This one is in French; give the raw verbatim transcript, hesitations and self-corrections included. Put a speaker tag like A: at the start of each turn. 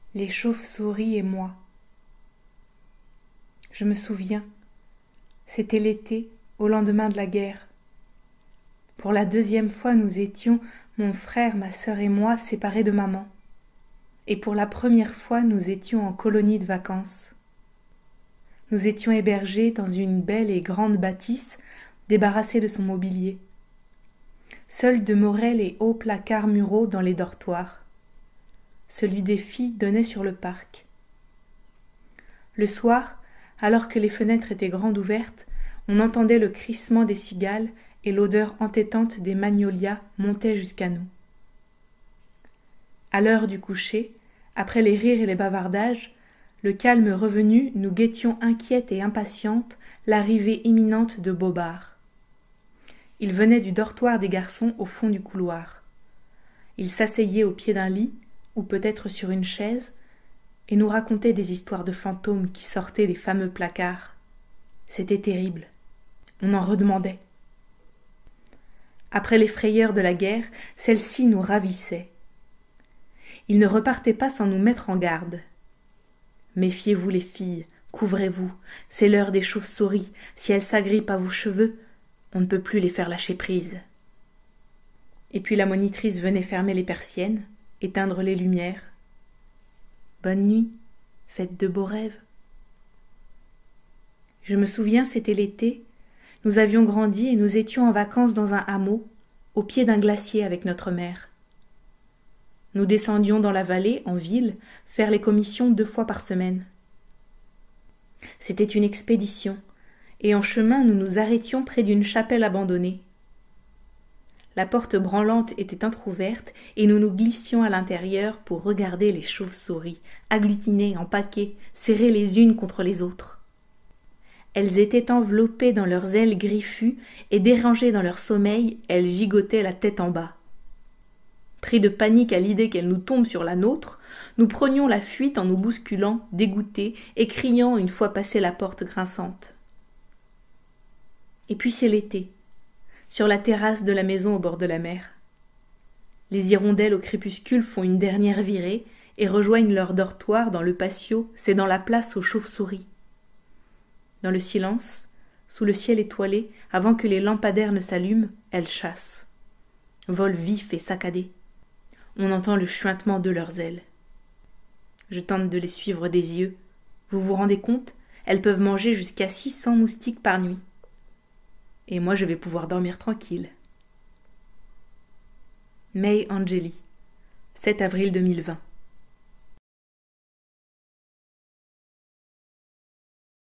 A: les chauves-souris et moi. Je me souviens, c'était l'été, au lendemain de la guerre. Pour la deuxième fois, nous étions, mon frère, ma sœur et moi, séparés de maman. Et pour la première fois, nous étions en colonie de vacances. Nous étions hébergés dans une belle et grande bâtisse, débarrassée de son mobilier. Seuls demeuraient les hauts placards muraux dans les dortoirs. Celui des filles donnait sur le parc. Le soir, alors que les fenêtres étaient grandes ouvertes, on entendait le crissement des cigales et l'odeur entêtante des magnolias montait jusqu'à nous. À l'heure du coucher, après les rires et les bavardages, le calme revenu, nous guettions inquiètes et impatientes l'arrivée imminente de Bobard. Il venait du dortoir des garçons au fond du couloir. Il s'asseyait au pied d'un lit, ou peut-être sur une chaise, et nous racontait des histoires de fantômes qui sortaient des fameux placards. C'était terrible. On en redemandait. Après les frayeurs de la guerre, celle-ci nous ravissait. Il ne repartait pas sans nous mettre en garde. Méfiez-vous les filles, couvrez-vous, c'est l'heure des chauves-souris, si elles s'agrippent à vos cheveux, on ne peut plus les faire lâcher prise. Et puis la monitrice venait fermer les persiennes, éteindre les lumières. Bonne nuit, faites de beaux rêves. Je me souviens, c'était l'été, nous avions grandi et nous étions en vacances dans un hameau, au pied d'un glacier avec notre mère. Nous descendions dans la vallée, en ville, faire les commissions deux fois par semaine. C'était une expédition, et en chemin nous nous arrêtions près d'une chapelle abandonnée. La porte branlante était entr'ouverte, et nous nous glissions à l'intérieur pour regarder les chauves-souris, agglutinées en paquets, serrées les unes contre les autres. Elles étaient enveloppées dans leurs ailes griffues, et dérangées dans leur sommeil, elles gigotaient la tête en bas. Pris de panique à l'idée qu'elles nous tombent sur la nôtre, nous prenions la fuite en nous bousculant, dégoûtés, et criant une fois passée la porte grinçante. Et puis c'est l'été, sur la terrasse de la maison au bord de la mer. Les hirondelles au crépuscule font une dernière virée et rejoignent leur dortoir dans le patio, c'est dans la place aux chauves-souris. Dans le silence, sous le ciel étoilé, avant que les lampadaires ne s'allument, elles chassent. Vol vif et saccadé. On entend le chuintement de leurs ailes. Je tente de les suivre des yeux. Vous vous rendez compte? Elles peuvent manger jusqu'à six cents moustiques par nuit. Et moi je vais pouvoir dormir tranquille. May Angeli, sept avril deux mille vingt.